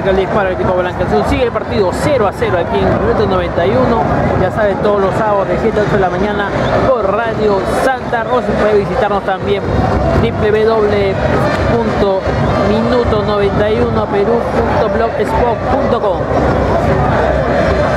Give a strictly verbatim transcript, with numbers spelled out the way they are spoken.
marca el disparo del equipo blanqueazul. Sigue el partido cero a cero aquí en Minuto noventa y uno. Ya sabes, todos los sábados de siete a ocho de la mañana por Radio Santa Rosa. Puede visitarnos también w w w punto minuto noventa y uno perú punto blogspot punto com.